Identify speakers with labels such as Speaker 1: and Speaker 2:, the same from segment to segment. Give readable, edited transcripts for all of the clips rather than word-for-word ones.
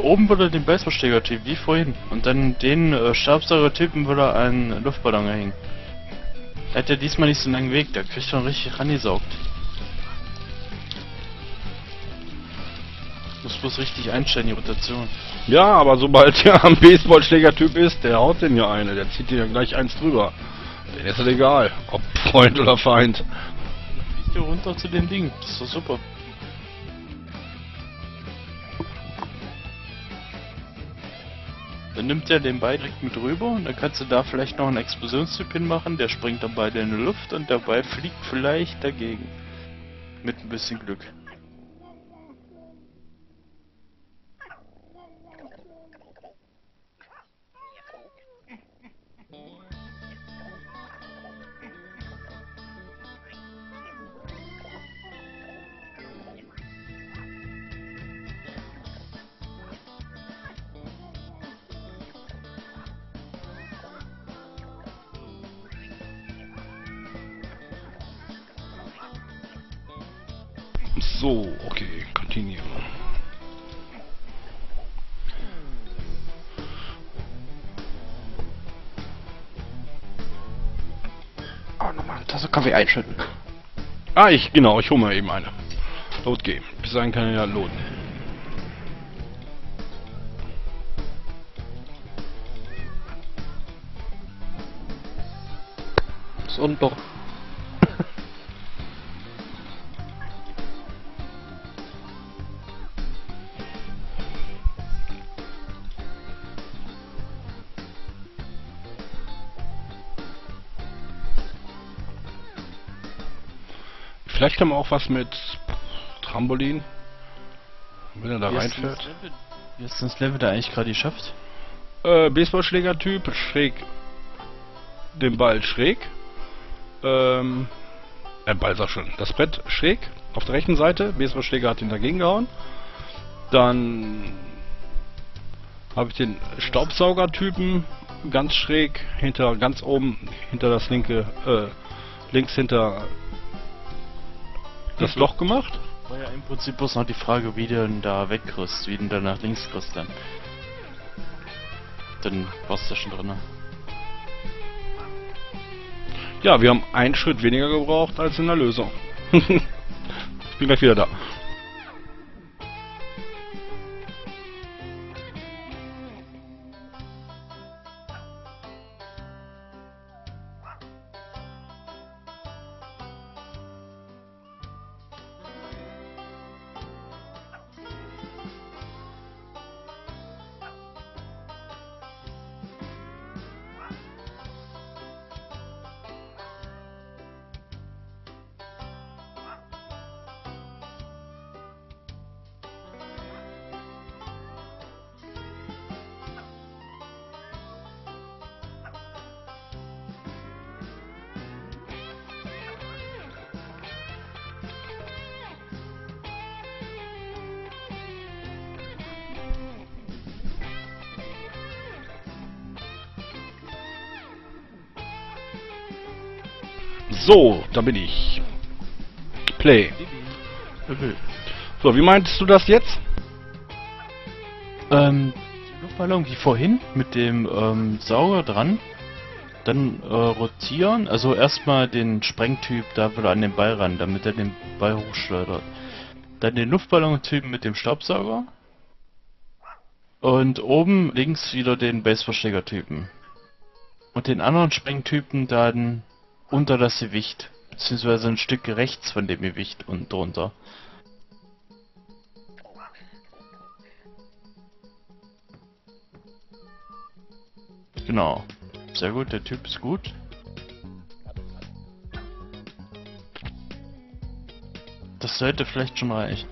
Speaker 1: oben will er den Baseballschläger-Typ, wie vorhin. Und dann den Staubsauger-Typen will er einen Luftballon hängen. Er hat ja diesmal nicht so einen langen Weg, der kriegt schon richtig rangesaugt. Muss bloß richtig einstellen, die Rotation.
Speaker 2: Ja, aber sobald er am Baseballschläger-Typ ist, der haut den ja eine, der zieht den ja gleich eins drüber. Den ist halt egal, ob Freund oder Feind.
Speaker 1: Fliegt hier runter zu dem Ding, das ist doch super. Dann nimmt er den Ball direkt mit rüber und dann kannst du da vielleicht noch einen Explosionstyp hinmachen, der springt dann beide in die Luft und der Ball fliegt vielleicht dagegen. Mit ein bisschen Glück.
Speaker 2: So, okay, continue.
Speaker 3: Ah, nochmal eine Tasse Kaffee einschütten.
Speaker 2: Ah, ich hole mir eben eine. Load gehen. Bis dahin kann er ja loaden.
Speaker 3: So ein Loch.
Speaker 2: Vielleicht kann man auch was mit Trampolin, wenn er da reinfährt.
Speaker 1: Wie ist das Level da eigentlich gerade geschafft?
Speaker 2: Baseballschläger-Typ, schräg. Den Ball schräg. Ball sag schon. Das Brett schräg auf der rechten Seite. Baseballschläger hat ihn dagegen gehauen. Dann habe ich den Staubsauger-Typen ganz schräg hinter, ganz oben hinter das links hinter das Loch gemacht.
Speaker 1: War ja im Prinzip bloß noch die Frage, wie du denn da wegkriegst, wie du da nach links kriegst dann. Dann warst du schon drin.
Speaker 2: Ja, wir haben einen Schritt weniger gebraucht als in der Lösung. Ich bin gleich wieder da. So, da bin ich. Play. So, wie meintest du das jetzt?
Speaker 1: Die Luftballon wie vorhin mit dem Sauger dran. Dann rotieren, also erstmal den Sprengtyp da wieder an den Ball ran, damit er den Ball hochschleudert. Dann den Luftballon-Typen mit dem Staubsauger. Und oben links wieder den Baseballschläger-Typen. Und den anderen Sprengtypen dann unter das Gewicht, beziehungsweise ein Stück rechts von dem Gewicht und drunter. Genau. Sehr gut, der Typ ist gut. Das sollte vielleicht schon reichen.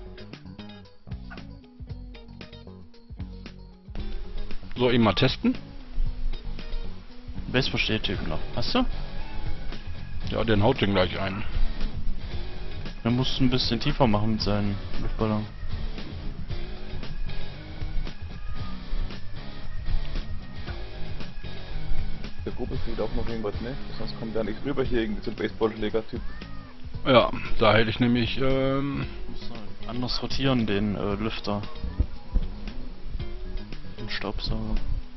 Speaker 2: So, eben mal testen.
Speaker 1: Baseballschläger-Typen noch. Hast du?
Speaker 2: Ja, den haut den gleich ein.
Speaker 1: Dann musst du ein bisschen tiefer machen mit seinem Luftballon.
Speaker 4: Der Gruppe fehlt auch noch irgendwas, ne? Sonst kommt da nichts rüber hier irgendwie zum Baseballschläger-Typ.
Speaker 2: Ja, da hätte ich nämlich,
Speaker 1: Muss anders rotieren, den Lüfter. Den Staubsauger.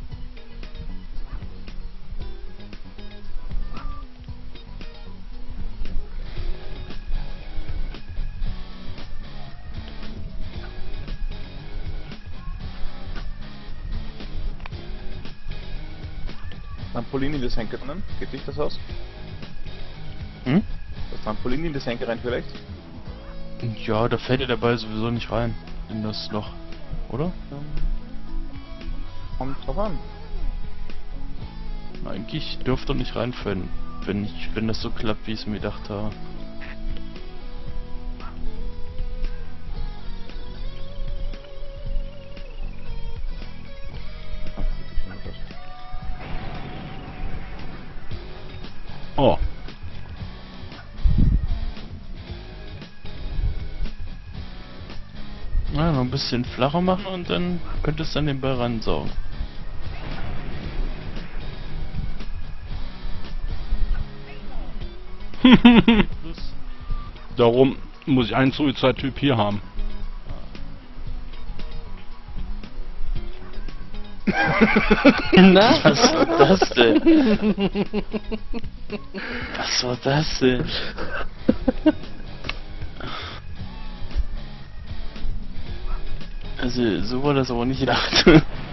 Speaker 4: Trampolin in die Senke drinnen? Geht sich das aus?
Speaker 1: Hm?
Speaker 4: Das Trampolin in die Senke rein vielleicht?
Speaker 1: Ja, da fällt ja der Ball sowieso nicht rein. In das Loch. Oder?
Speaker 4: Kommt drauf an.
Speaker 1: Eigentlich dürfte er nicht reinfallen, wenn das so klappt, wie ich es mir gedacht habe.
Speaker 2: Oh.
Speaker 1: Ja, noch ein bisschen flacher machen und dann könnte es dann den Ball ransaugen.
Speaker 2: Darum muss ich einen Suizid-Typ hier haben.
Speaker 3: Na?
Speaker 1: Was war das denn? Was war das denn? Also, so war das aber nicht gedacht.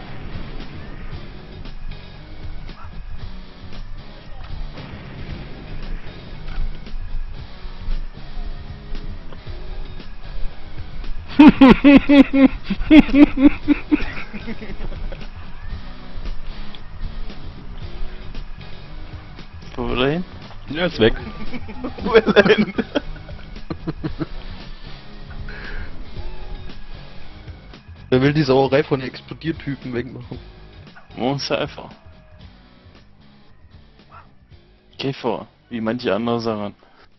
Speaker 1: Wo will er hin?
Speaker 2: Ja, ist weg.
Speaker 4: Wo ist er hin?
Speaker 3: Wer will die Sauerei von Explodiertypen wegmachen?
Speaker 1: Muss einfach. Geh vor, wie manche andere Sachen.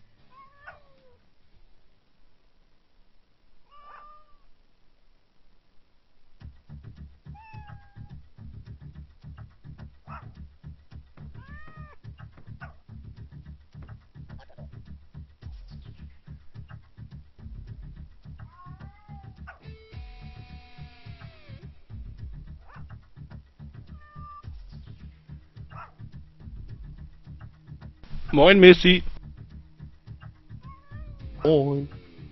Speaker 2: Moin, Messi.
Speaker 3: Moin.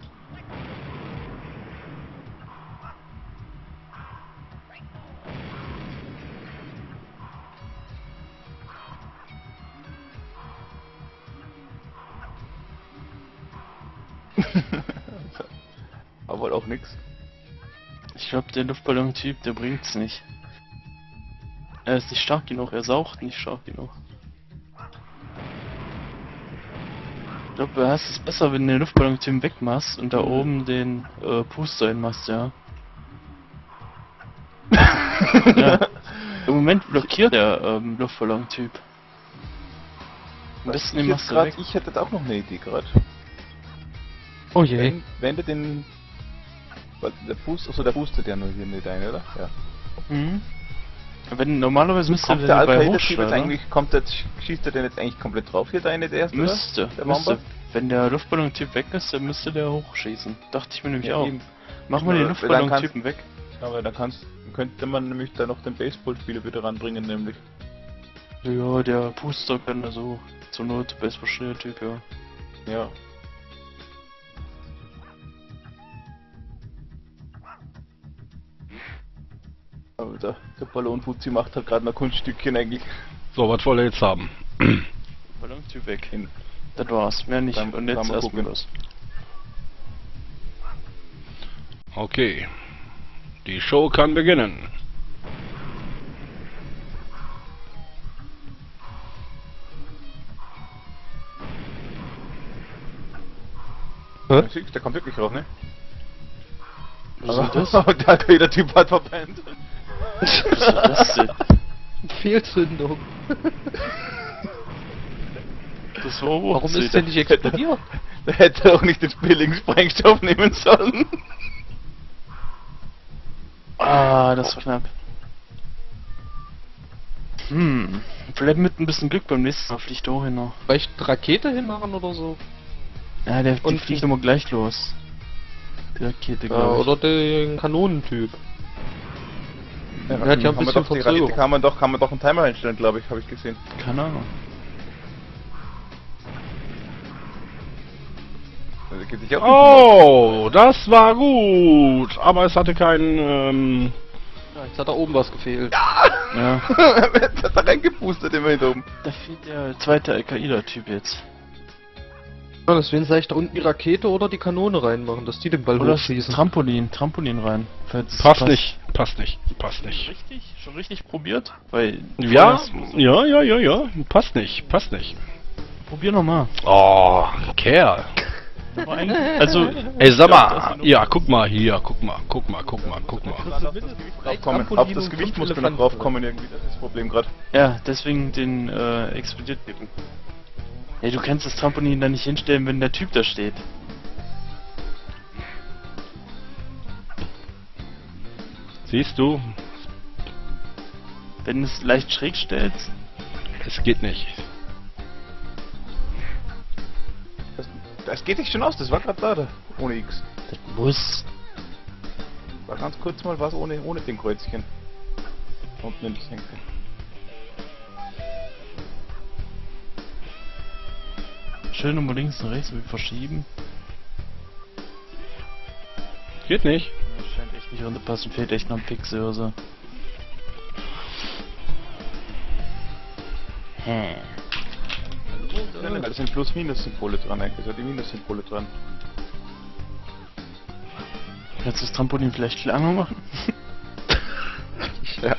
Speaker 4: Aber wohl auch nix.
Speaker 1: Ich glaube, der Luftballon-Typ, der bringt's nicht. Er ist nicht stark genug, er saugt nicht stark genug. Ich glaube, du hast es besser, wenn du den Luftballon-Typ wegmachst und da oben den Puster hinmachst, ja. Ja. Im Moment blockiert der Luftballon-Typ. Am besten den machst du weg.
Speaker 4: Ich hätte jetzt auch noch eine Idee gerade.
Speaker 3: Oh je.
Speaker 4: Wenn du den... Weil der Booster, also der boostet ja nur hier nicht ein, oder? Ja.
Speaker 1: Mhm. Wenn normalerweise müsste
Speaker 4: Kommt
Speaker 1: der
Speaker 4: der
Speaker 1: dabei
Speaker 4: Al-Qaida-Typ jetzt
Speaker 1: hochschlagen.
Speaker 4: eigentlich, schießt er den jetzt eigentlich komplett drauf hier, der eine, der erste,
Speaker 1: Müsste,
Speaker 4: oder? Der
Speaker 1: müsste.
Speaker 4: Mamba?
Speaker 1: Wenn der Luftballon-Typ weg ist, dann müsste der hochschießen. Dachte ich mir nämlich
Speaker 4: Ja,
Speaker 1: auch.
Speaker 4: eben.
Speaker 1: Mach mal den
Speaker 4: Dann
Speaker 1: Luftballon-Typen weg.
Speaker 4: Aber da könnte man nämlich da noch den Baseballspieler wieder ranbringen, nämlich.
Speaker 1: Ja, der Puster kann also zur Not Baseball-Typ, ja.
Speaker 4: Ja. Aber der Ballon-Fuzzi macht halt gerade noch Kunststückchen eigentlich.
Speaker 2: So, was wollt ihr jetzt haben?
Speaker 1: Ballon-Typ weg.
Speaker 4: Hin.
Speaker 1: Das war's, mehr nicht.
Speaker 4: Dann
Speaker 1: Und
Speaker 4: kann
Speaker 1: jetzt
Speaker 4: man
Speaker 1: erstmal
Speaker 4: gucken.
Speaker 1: los.
Speaker 2: Okay. Die Show kann beginnen.
Speaker 3: Hä?
Speaker 4: Siehst, der kommt wirklich raus, ne?
Speaker 1: Was ist das?
Speaker 4: Der Al-Qaida-Typ hat verpennt.
Speaker 1: Was ist das denn?
Speaker 3: Fehlzündung.
Speaker 1: Das war
Speaker 3: Warum ist der nicht explodiert?
Speaker 4: Der hätte auch nicht den billigen Sprengstoff nehmen sollen.
Speaker 1: Ah, das war knapp. Vielleicht mit ein bisschen Glück beim nächsten Mal fliegt er auch hin noch.
Speaker 3: Vielleicht eine Rakete hinmachen oder so?
Speaker 1: Ja, die
Speaker 3: Und-
Speaker 1: fliegt immer gleich los. Die Rakete,
Speaker 3: Ja,
Speaker 1: glaube ich.
Speaker 3: oder den Kanonentyp. Er hat ja ein bisschen Verzögerung.
Speaker 4: Kann man doch einen Timer einstellen, glaube ich, habe ich gesehen.
Speaker 1: Keine Ahnung.
Speaker 4: Also geht sich auch
Speaker 2: Oh, das war gut. Aber es hatte keinen,
Speaker 3: Ja, jetzt hat da oben was gefehlt.
Speaker 1: Ja.
Speaker 4: Jetzt hat er reingepustet immer hinter oben.
Speaker 1: Da fehlt der zweite Al-Qaida-Typ jetzt.
Speaker 3: Ja, deswegen soll ich da unten die Rakete oder die Kanone reinmachen, dass die den Ball
Speaker 1: Oder das
Speaker 3: hochschießen.
Speaker 1: Trampolin rein. Falls es
Speaker 2: passt nicht. Passt nicht.
Speaker 1: Richtig? Schon richtig probiert? Weil.
Speaker 2: Ja, ja. Passt nicht.
Speaker 1: Probier nochmal.
Speaker 2: Oh, Kerl.
Speaker 1: Also.
Speaker 2: Ey, sag mal. Ja, guck mal hier. Guck mal.
Speaker 4: Auf das Gewicht muss man noch draufkommen irgendwie, das ist das Problem gerade.
Speaker 1: Ja, deswegen den explodiert tippen. Ja, du kannst das Trampolin da nicht hinstellen, wenn der Typ da steht.
Speaker 2: Siehst du?
Speaker 1: Wenn du es leicht schräg stellst.
Speaker 2: Es geht nicht.
Speaker 4: Das geht sich schon aus, das war gerade da, ohne X.
Speaker 1: Das muss.
Speaker 4: War ganz kurz mal was ohne den Kreuzchen. Unten in das Henkel.
Speaker 1: Schön um links und rechts verschieben.
Speaker 2: Geht nicht.
Speaker 1: Das scheint echt nicht runterpassen, fehlt echt noch ein Pixel oder so.
Speaker 4: Da sind Plus-Minus-Symbole dran, eigentlich. Also die Minus-Symbole dran.
Speaker 1: Kannst du das Trampolin vielleicht kleiner machen?
Speaker 4: Ja.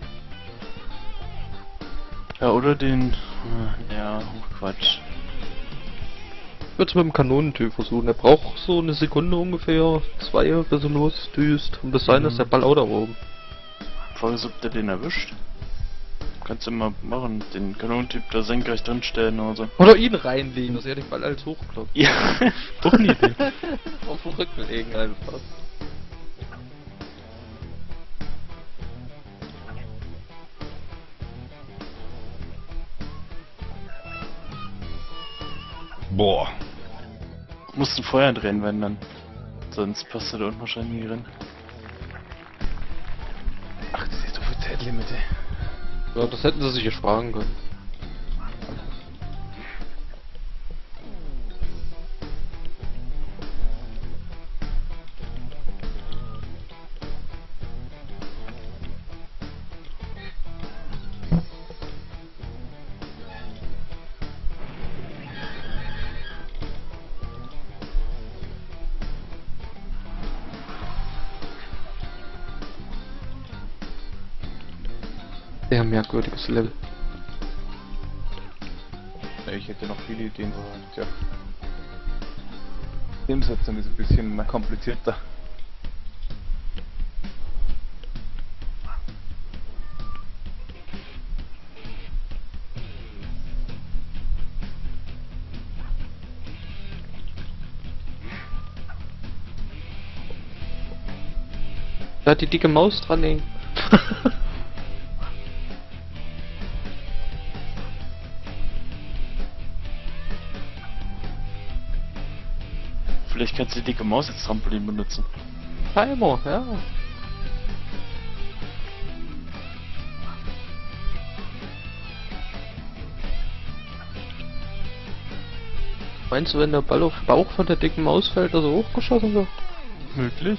Speaker 1: Ja, oder den... Ja, Quatsch.
Speaker 3: Ich würde es mit dem Kanonentyp versuchen. Er braucht so eine Sekunde ungefähr, 2, bis er losdüst. Und bis dahin ist der Ball auch da oben.
Speaker 1: Frage ist, ob der den erwischt. Kannst du mal machen, den Kanonentyp da senkrecht drin stellen oder so.
Speaker 3: Oder ihn reinlegen, dass er den Ball als hochkloppt.
Speaker 1: Ja, doch eine Idee.
Speaker 3: Auf den Rücken legen einfach.
Speaker 2: Boah.
Speaker 1: Musst du Feuer drehen, wenn dann. Sonst passt er da unten wahrscheinlich nie drin.
Speaker 4: Ach, das ist doch für Zeitlimite.
Speaker 3: Ja, das hätten sie sich ersparen können. Sehr merkwürdiges Level.
Speaker 4: Ja, ich hätte noch viele Ideen, aber tja. Die Umsetzung ist ein bisschen komplizierter.
Speaker 3: Da hat die dicke Maus dran hängen.
Speaker 1: Vielleicht kannst du die dicke Maus als Trampolin benutzen.
Speaker 3: Timer, ja. Meinst du, wenn der Ball auf den Bauch von der dicken Maus fällt, dass er hochgeschossen wird?
Speaker 1: Möglich.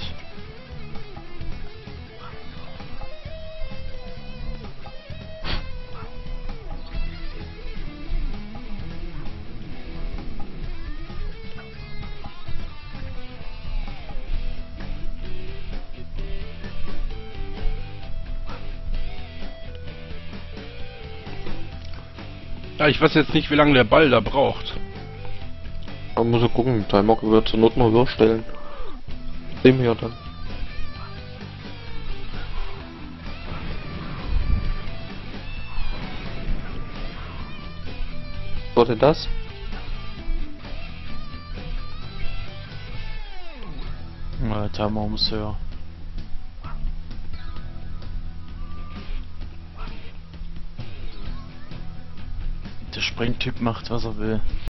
Speaker 2: Ja, ich weiß jetzt nicht, wie lange der Ball da braucht.
Speaker 3: Man muss ja gucken, der Timer wird zur Not mal höher stellen. Sehen wir ja dann. Was war denn das?
Speaker 1: Ja, Timer muss höher. Der Sprengtyp macht, was er will.